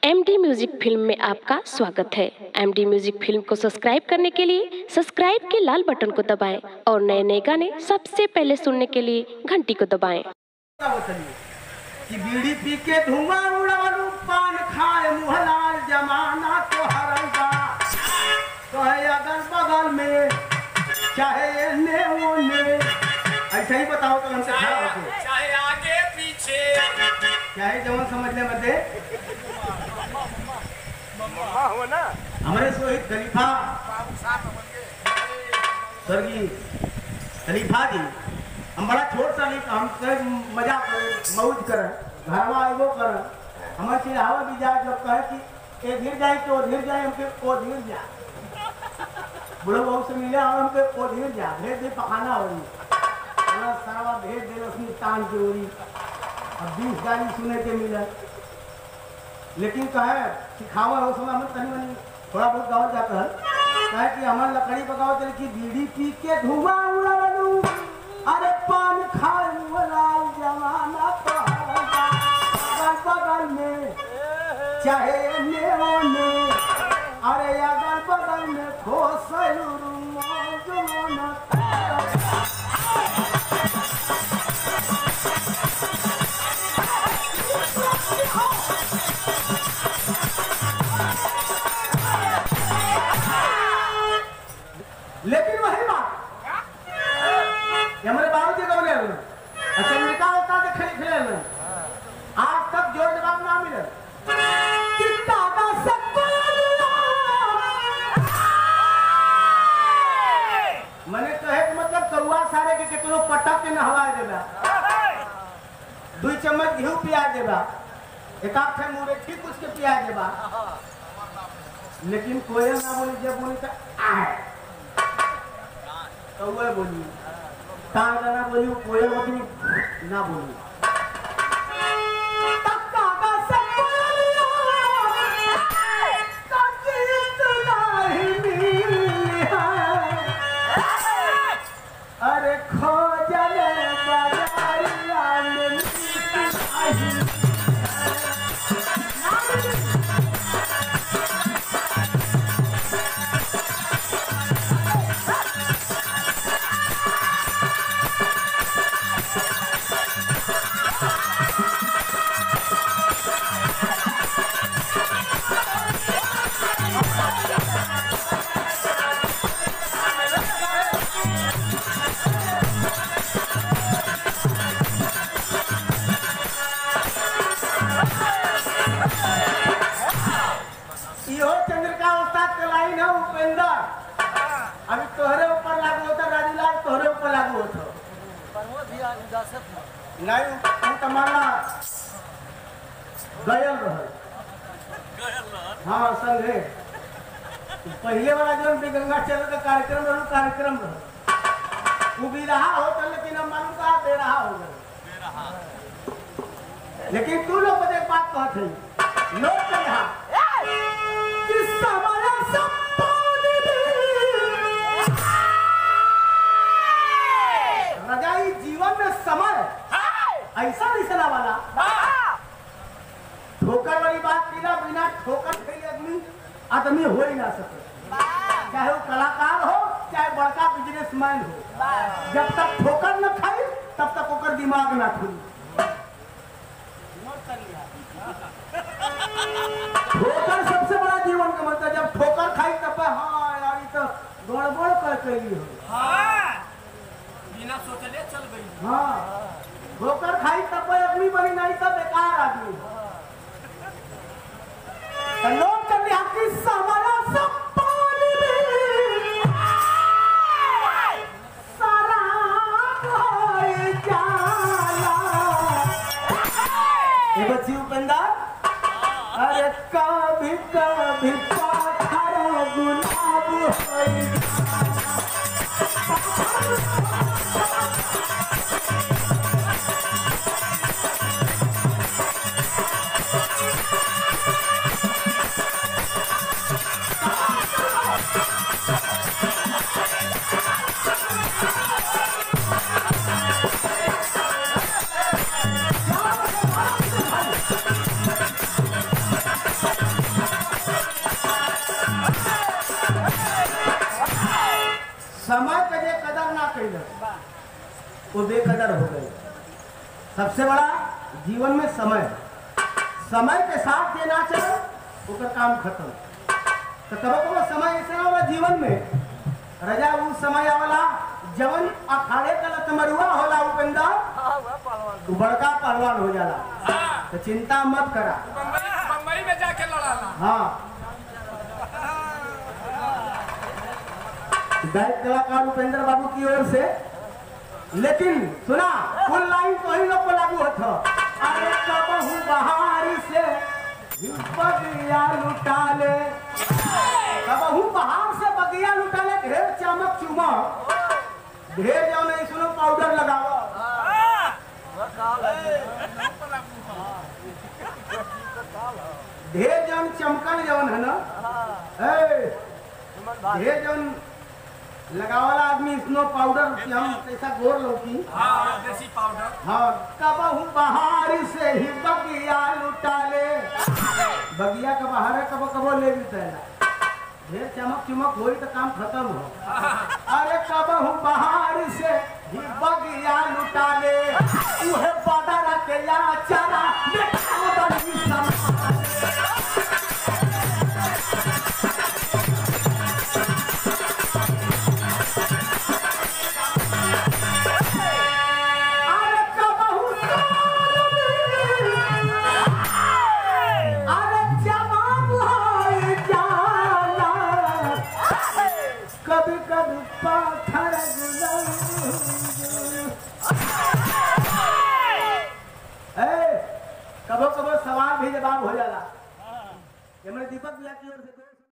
MD music film में आपका स्वागत है। एमडी म्यूजिक फिल्म को सब्सक्राइब करने के लिए सब्सक्राइब के लाल बटन को दबाएं और नए नए गाने सबसे पहले सुनने के लिए घंटी को दबाएं। कि बीड़ी पी के धुआं उड़ावू पान खाए मुहलाल जमाना तो हरंगा कहे अगल बगल में चाहे एने ओने ऐसा ही बताओ तो हमसे खड़ा होके चाहे आगे पीछे चाहे जवन समझ ले मते हो ना हमारे शहीद खलीफा स्वर्गीय खलीफा जी हम बड़ा छोट सा नहीं हम मजाक मौज कर घरवा एगो कर हमारे चिढ़ावा भी जाए जब कहे कि ए धीर जाए तो धीर जाए हमके ओ धीर जा बुढ़ो बहू से मिले और हमके ओ धीर जा भेज दे पखाना हो रही सारा भेज दे उसमें तान की हो रही अब 20 गाली सुने के मिले लेकिन कहे सिखावा हो समय में तनी मनी थोड़ा बहुत गाँव जाता है कहे कि हमारे लकड़ी पकाओ चले कि बीड़ी पी के धुआं उड़ावू अरे पान खाए लाल जमाना तो अगल बगल में चाहे ने अरे अगल बगल में खोसलू जमाना लेकिन वही बात हमारे बाबू जी बोले अच्छा निका होता तो खड़ी खड़े में आज तक जोर जवाब ना मिले मैंने कहे कि मतलब कौआ सारे के कितनों पटक के नहवा देगा 2 चम्मच घी पिया देगा एक आध ठे मुरे ठीक उसके पिया देगा लेकिन कोयल ना बोली जब बोली तो कौआ बोली ताना बोली कोयल बोली ना बोली अरे खोजले बाजारिया में अभी तोहरे ऊपर लागू होता राजूलाल तोहरे ऊपर लागू होता नहीं तू तमारा गयल रह हाँ संगे पहले वाला जो गंगा चल का कार्यक्रम रह वो भी रहा होता लेकिन हम मालूम कहा दे रहा होगा लेकिन तू लोग बदे बात कहते हैं लोग कहा रजाई जीवन में समय ऐसा निसला वाला ठोकर वाली बात बिना ठोकर खेले आदमी हो ही ना सके चाहे वो कलाकार हो चाहे बड़का बिजनेसमैन हो जब तक ठोकर न खाई तब तक ओकर दिमाग ना खुली ठोकर सबसे बड़ा जीवन का मतलब जब ठोकर खाई तब हाँ यार तो गड़बड़ कर कैली हो बिना सोचले चल गई हाँ ठोकर खाई तब अपनी बनी नहीं तब बेकार आदमी लोग कर की समारा सब पानी में सारा कोई जाला ये बच्ची उपेंद्र अरे कभी कभी पाथर गुलाब होई समय के जे कदर ना कैल वो बेकदर हो गए। सबसे बड़ा जीवन में समय, समय के साथ जे ना चले ओकर काम खत्म। तो कबो समय ऐसा होला जीवन में रजा वो समय आवला जवन अखाड़े का लतमरुआ होला उपेंद्र तू बड़का पहलवान हो जाला। तो चिंता मत करा, बम्बई में जाके लड़ाला। हाँ गायक कलाकार उपेंद्र बाबू की ओर से। लेकिन सुना कुल लाइन तो ही लोग को लागू होता। अरे कबहू बहार से बगिया लुटा ले, कबहू बहार से बगिया लुटा ले। ढेर चमक चुमक, ढेर जाओ नहीं सुनो पाउडर लगाओ, ढेर जौन चमकल जौन है ना, ढेर जौन लगावला आदमी स्नो पाउडर कि हम ऐसा गोर लौकी। हाँ देसी पाउडर। हाँ कबहू बहार से ही बगिया लुटा ले, बगिया का बहार कबो कबो ले भी तैला। ढेर चमक चमक होई तो काम खत्म हो। अरे कबहू बहार से ही बगिया लुटा ले, उहे बादर के या चारा देखो बड़ी समा। कभी कभी पाथर कबो कबो सवाल भी जवाब हो जाला। दीपक भैया की ओर से